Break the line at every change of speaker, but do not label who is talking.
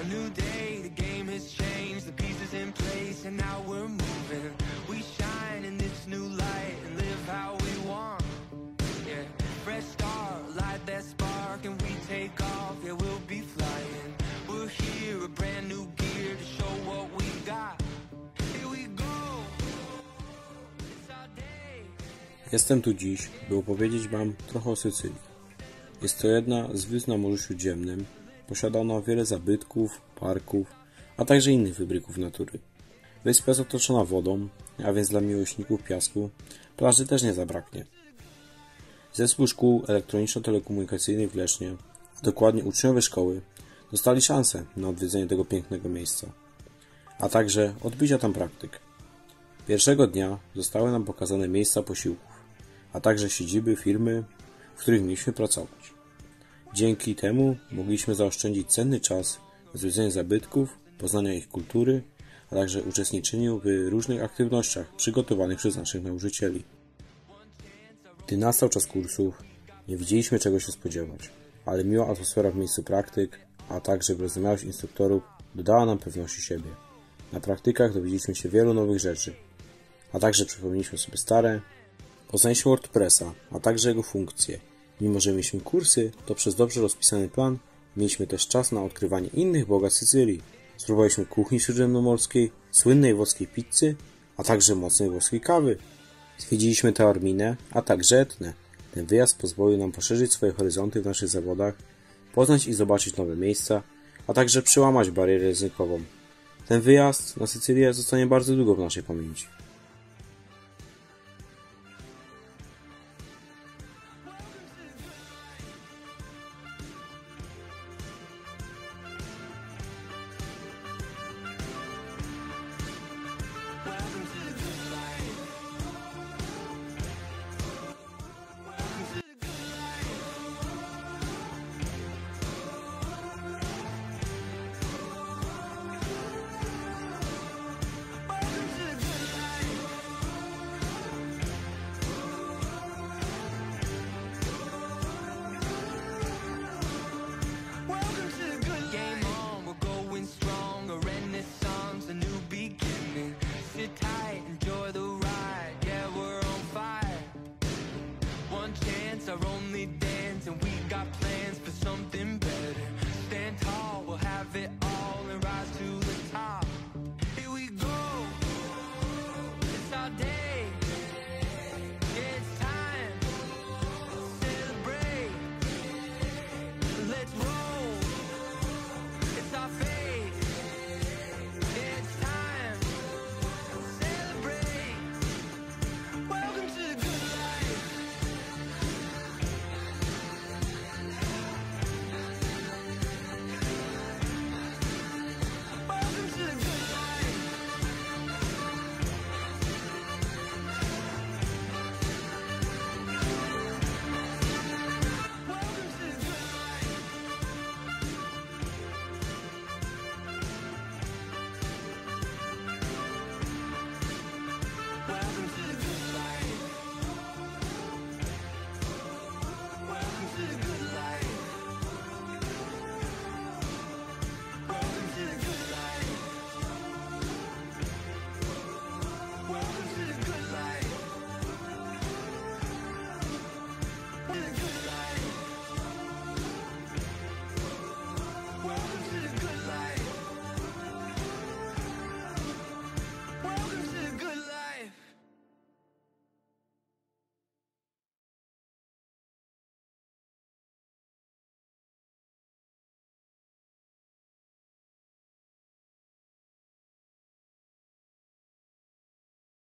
new day, the game has changed, the pieces in place, and now we're moving. We shine in this new light and live how we want. Yeah, fresh start, light that spark, and we take off. Yeah, we'll be flying. We're here, a brand new gear to show what we got. Here we go. It's our day.
Jestem tu dziś, by opowiedzieć Wam trochę o Sycylii. Jest to jedna z wysp na Morzu Śródziemnym. Posiada ona wiele zabytków, parków, a także innych wybryków natury. Wyspa jest otoczona wodą, a więc dla miłośników piasku plaży też nie zabraknie. Zespół szkół elektroniczno-telekomunikacyjnych w Lesznie, a dokładnie uczniowie szkoły, dostali szansę na odwiedzenie tego pięknego miejsca, a także odbycia tam praktyk. Pierwszego dnia zostały nam pokazane miejsca posiłków, a także siedziby firmy, w których mieliśmy pracować. Dzięki temu mogliśmy zaoszczędzić cenny czas na zwiedzenie zabytków, poznania ich kultury, a także uczestniczeniu w różnych aktywnościach przygotowanych przez naszych nauczycieli. Gdy nastał czas kursów, nie wiedzieliśmy czego się spodziewać, ale miła atmosfera w miejscu praktyk, a także wyrozumiałość instruktorów dodała nam pewności siebie. Na praktykach dowiedzieliśmy się wielu nowych rzeczy, a także przypomnieliśmy sobie stare. Poznaliśmy WordPressa, a także jego funkcje. Mimo że mieliśmy kursy, to przez dobrze rozpisany plan mieliśmy też czas na odkrywanie innych bogactw Sycylii. Spróbowaliśmy kuchni śródziemnomorskiej, słynnej włoskiej pizzy, a także mocnej włoskiej kawy. Zwiedziliśmy Taorminę, a także Etnę. Ten wyjazd pozwolił nam poszerzyć swoje horyzonty w naszych zawodach, poznać i zobaczyć nowe miejsca, a także przełamać barierę językową. Ten wyjazd na Sycylię zostanie bardzo długo w naszej pamięci.